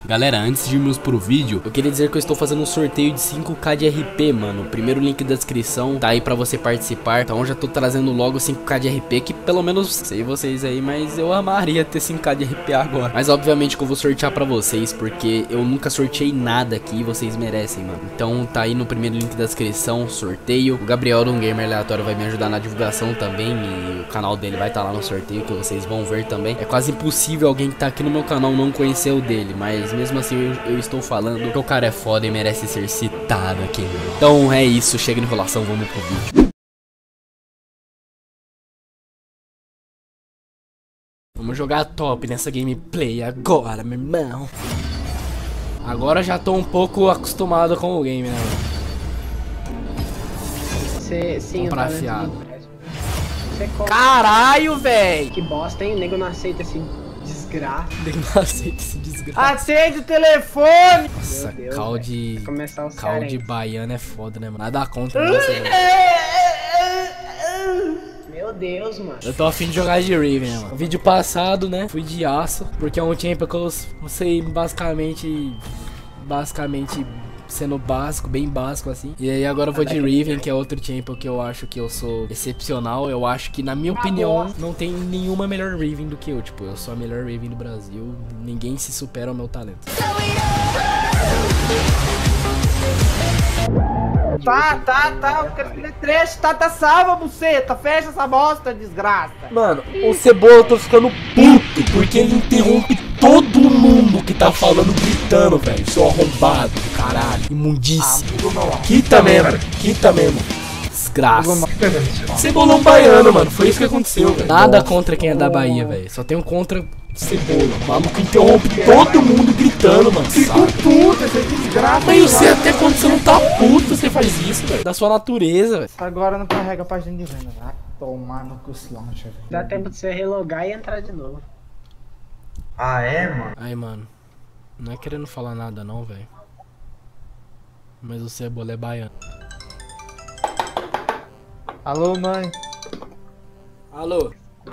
Galera, antes de irmos pro vídeo, eu queria dizer que eu estou fazendo um sorteio de 5k de RP, mano. O primeiro link da descrição tá aí pra você participar. Então eu já tô trazendo logo 5k de RP, que pelo menos, sei vocês aí, mas eu amaria ter 5k de RP agora. Mas obviamente que eu vou sortear pra vocês, porque eu nunca sorteei nada aqui e vocês merecem, mano. Então tá aí no primeiro link da descrição, sorteio. O Gabriel, um gamer aleatório, vai me ajudar na divulgação também, e o canal dele vai estar lá no sorteio, que vocês vão ver também. É quase impossível alguém que tá aqui no meu canal não conhecer o dele, mas mesmo assim eu estou falando que o cara é foda e merece ser citado aqui, mano. Então é isso, chega de enrolação, vamos pro vídeo. Vamos jogar top nessa gameplay agora, meu irmão. Agora já tô um pouco acostumado com o game, né, mano? Sim, pra afiado. Caralho, velho! Que bosta, hein? O nego não aceita esse desgraça. Nem não aceita esse desgraça. Atende o telefone! Nossa, Deus, cal de baiano é foda, né, mano? Nada contra você, mano. Meu Deus, mano. Eu tô afim de jogar de Riven, né, mano? Vídeo passado, né? Fui de aço, porque é um tempo que eu sei basicamente sendo básico, bem básico assim. E aí agora eu vou de Riven, que é outro tempo que eu acho que eu sou excepcional. Eu acho que, na minha opinião, não tem nenhuma melhor Riven do que eu. Tipo, eu sou a melhor Riven do Brasil. Ninguém se supera ao meu talento. Tá, eu quero fazer trash, tá salva, buceta, fecha essa bosta, desgraça. Mano, o Cebola eu tô ficando puto, porque ele interrompe todo mundo que tá falando gritando, velho. Seu arrombado, caralho, imundícia. Quita mesmo. Desgraça. Cebolão baiano, mano, foi isso que aconteceu, velho. Nada contra quem é da Bahia, velho. Só tem um contra Cebola. O maluco interrompe todo mundo gritando, mano. Fico puto, essa desgraça. Mas você até quando você não tá puto, você faz isso, velho. Da sua natureza, velho. Agora não carrega a página de venda. Vai tomar no cuzão, velho. Dá tempo de você relogar e entrar de novo. Ah, é, mano? Aí, mano. Não é querendo falar nada, não, velho. Mas o Cebola é baiano. Alô, mãe? Alô?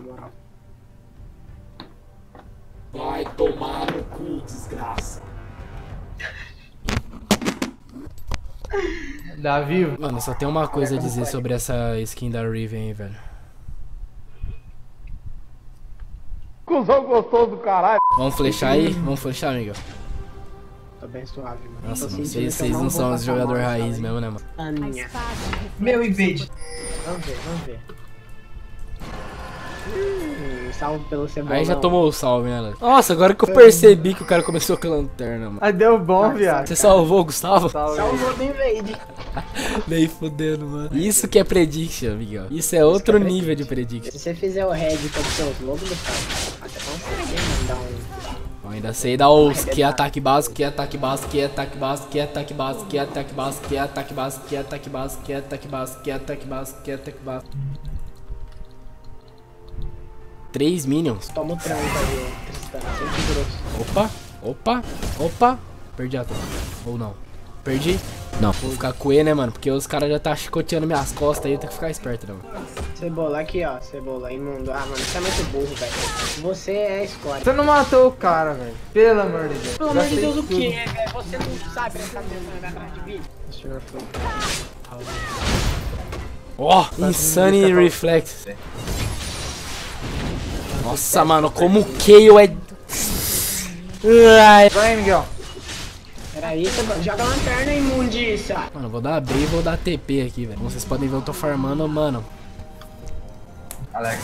Vai tomar no cu, desgraça. Davi? Mano, só tem uma coisa a dizer sobre essa skin da Riven aí, velho. Cusão gostoso do caralho. Vamos flechar aí? Vamos flechar, amigo. Tô bem suave, mano. Nossa, mano, vocês não são os jogadores raiz mesmo, né, mano? Aninha. Meu invade. Vamos ver. Salve pelo Cebola. Aí já tomou o salve, né? Nossa, agora que eu percebi que o cara começou com a lanterna, mano. Aí deu bom, viado. Você salvou, Gustavo? Salvou do invade. Nem fudendo, mano. Isso que é prediction, amigão. Isso é outro nível de prediction. Se você fizer o red com os seus logos do carro, até consegue mandar um... Eu ainda sei dar os que ataque básico, que ataque básico, que ataque básico, que ataque básico, que ataque básico, que ataque básico, que ataque básico, que ataque básico, que ataque básico, que ataque básico. 3 minions. Toma o tranco ali, Tristão. Sempre grosso. Opa. Perdi a troca. Ou não. Perdi? Não. Vou ficar com E, né, mano? Porque os caras já tá chicoteando minhas costas aí, eu tenho que ficar esperto, né, mano? Cebola aqui, ó. Cebola, imundo. Ah, mano, você é muito burro, velho. Você é a escória. Você não matou o cara, velho. Pelo amor de Deus. Pelo amor de Deus, o que, velho? Você não sabe essa mensagem atrás de mim? Ó, Insane Reflex. Nossa, mano, como o Kayle é... Ai. Vai, Miguel. Peraí, Cebola. Joga a lanterna, imundícia. Mano, vou dar B e vou dar TP aqui, velho. Como vocês podem ver, eu tô farmando, mano. Alex,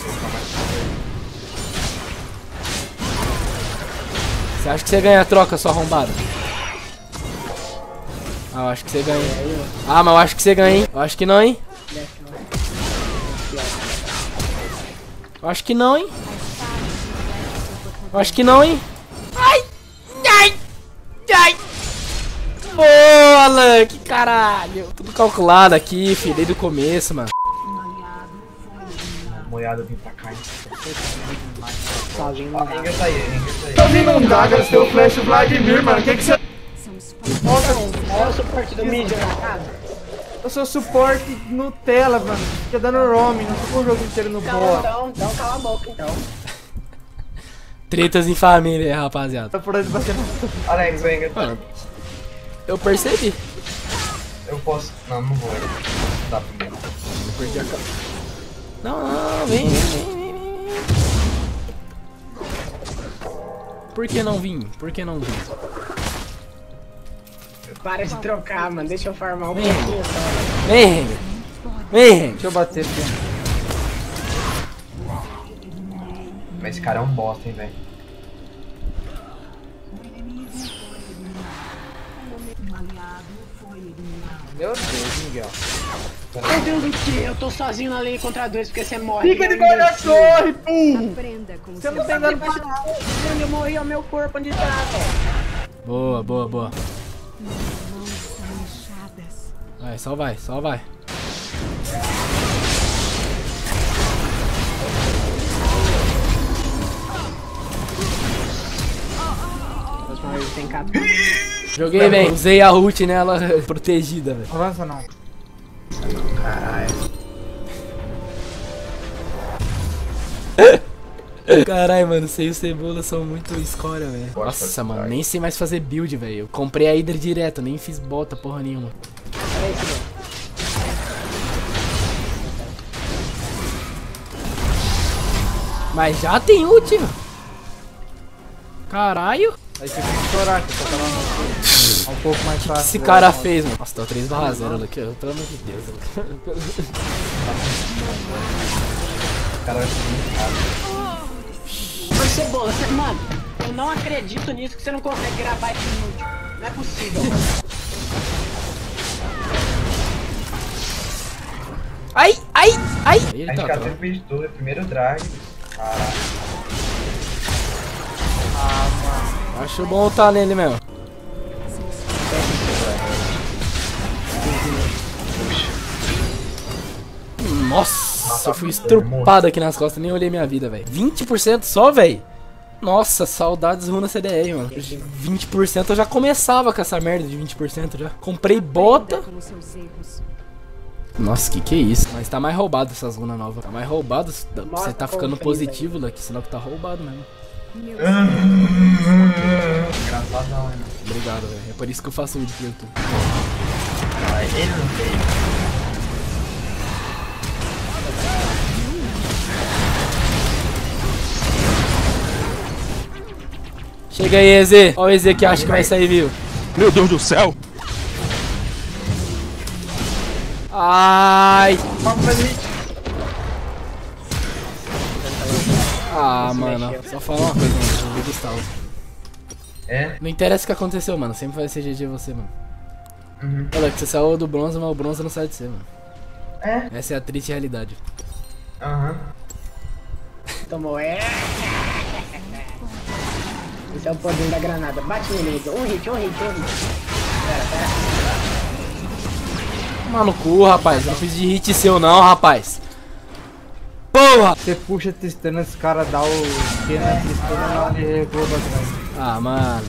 Você acha que você ganha a troca, sua arrombada? Ah, eu acho que você ganha. Ah, mas eu acho que você ganha, hein? Eu acho que não, hein? Eu acho que não, hein? Eu acho que não, hein? Ai! Boa, Alan! Que caralho! Tudo calculado aqui, filho, desde o começo, mano. Molhado vim pra cá. Sozinho não dá. Ringa tá aí. Tô vindo um Daga, seu Flash Vladimir, mano. Que você... Olha o suporte do mídia na casa. Eu sou suporte Nutella, mano. Fica dando roaming, não fica o jogo inteiro no boa. Então cala a boca, então. Tretas em família, rapaziada. Tá por onde você não. Alex, vem. Mano, eu percebi. Eu posso. Não, não vou. Dá pra mim. Eu perdi a cara. Não, vem. Por que não vim? Para de trocar, mano. Deixa eu farmar um Vem. pouquinho só. Vem. Deixa eu bater aqui. Mas esse cara é um bosta, hein, velho. Meu Deus, Miguel. Meu Deus do que? Eu tô sozinho na lane contra dois porque você morre. Fica debaixo da torre, burro! Aprenda com Você não tem dano pra nada. Eu morri ao meu corpo onde tá, velho. Boa. Vai, só vai. Próxima vez tem 4. Joguei bem, usei a ult nela protegida, velho. Avança não. Caralho. Caralho, mano, sei e o Cebola são muito escória, velho. Nossa, mano, nem sei mais fazer build, velho. Eu comprei a Hydra direto, nem fiz bota porra nenhuma. Olha esse, velho. Mas já tem ult, mano. Caralho. Aí você tem que chorar, que tá lá um pouco mais O que fácil. esse cara fez, mano? Nossa, tá 3/0 aqui, pelo amor de Deus. O cara vai ser muito rápido. Mas Cebola, mano, eu não acredito nisso que você não consegue gravar esse vídeo. Não é possível. Ai! Ele A gente tá, já teve o vídeo todo, é primeiro drag. Caralho. Acho bom tá nele mesmo. Nossa, eu fui estrupado aqui nas costas, nem olhei minha vida, velho. 20% só, velho? Nossa, saudades Runa CDR, mano. 20% eu já começava com essa merda de 20% já. Comprei bota. com seus erros. Nossa, que é isso? Mas tá mais roubado essas runas novas. Tá mais roubado. Você tá ficando positivo daqui, senão que tá roubado mesmo. Meu Engraçadão, né? Obrigado, velho. É por isso que eu faço vídeo pro YouTube. Caralho, ele não fez. Chega aí, EZ. Ó o EZ que acha que vai sair vivo. Meu Deus do céu! Ai! Ah, mano. Só falar uma coisa, mano. Eu vou Gustavo. É? Não interessa o que aconteceu, mano. Sempre vai ser GG você, mano. Uhum. Olha, que você saiu do bronze, mas o bronze não sai de você, mano. É? Essa é a triste realidade. Aham. Tomou, é. Esse é o poder da granada. Bate nele, Miguel. Um hit. Pera. Toma no cu, rapaz. Eu não fiz de hit seu, não, rapaz. Porra! Você puxa Tristana, esse cara dá o Q na Tristana, não, ele recua atrás. Ah, mano.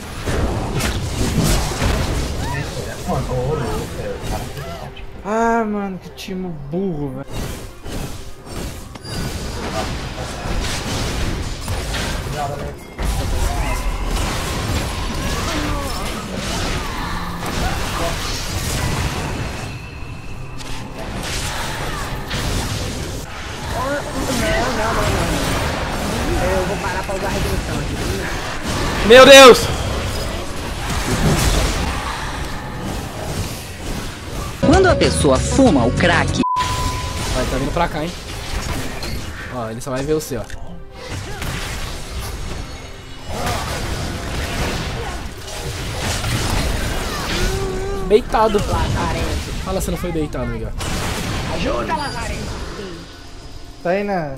Mano, ô louco, velho. O cara fez ótimo. Ah, mano, que time burro, velho. Eu vou parar pra usar a revolução aqui. Meu Deus! Quando a pessoa fuma o crack, Vai, tá vindo pra cá, hein? Ó, ele só vai ver você, ó. Beitado. Lazarento. Fala se não foi beitado, Miguel. Ajuda, Lazarento. Tá aí na...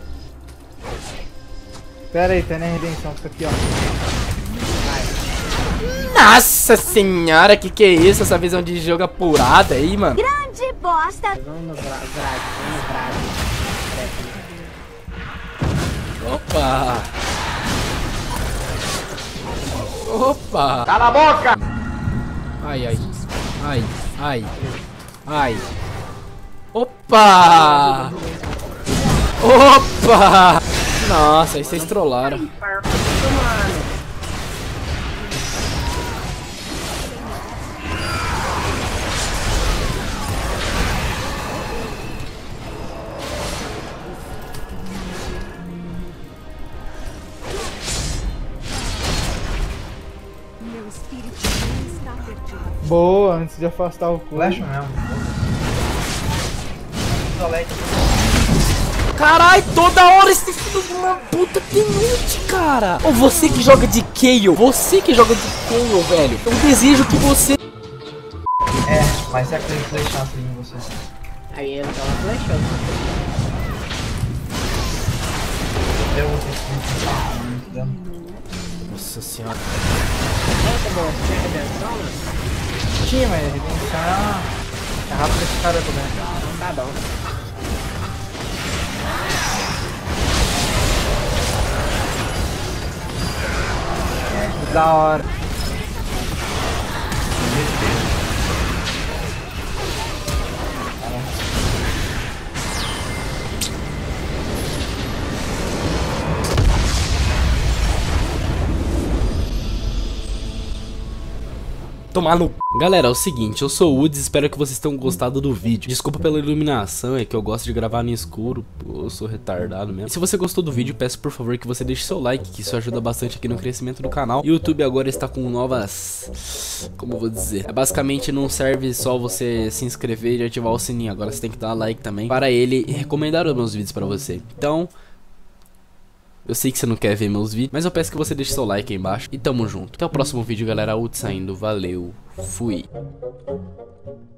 Pera aí, tá na redenção, fica aqui, ó. Nossa senhora, que é isso? Essa visão de jogo apurada aí, mano. grande bosta. Vamos no Vrag. Opa! Cala a boca! Ai. Opa! Nossa, aí vocês trollaram. mano. Meu espírito não está perdido. Boa, antes de afastar o cu. Flash mesmo. Carai, toda hora esse filho de uma puta tem ult, cara. Ou você que joga de Kayle, velho. Eu desejo que você... É, mas é aquele flechado em você. Aí ele tava flechando. Eu vou ter que muito dano. Nossa senhora. Nossa, bom, você tinha redenção, né? Tinha, mas a redenção é rápido esse cara também. Tá bom. Da hora. Tomar no... Galera, é o seguinte, eu sou o Woods, espero que vocês tenham gostado do vídeo. Desculpa pela iluminação, é que eu gosto de gravar no escuro, eu sou retardado mesmo. E se você gostou do vídeo, peço por favor que você deixe seu like, que isso ajuda bastante aqui no crescimento do canal. O YouTube agora está com novas... Como eu vou dizer? Basicamente não serve só você se inscrever e ativar o sininho, agora você tem que dar like também para ele e recomendar os meus vídeos para você. Então... Eu sei que você não quer ver meus vídeos, mas eu peço que você deixe seu like aí embaixo. E tamo junto. Até o próximo vídeo, galera. Out saindo. Valeu. Fui.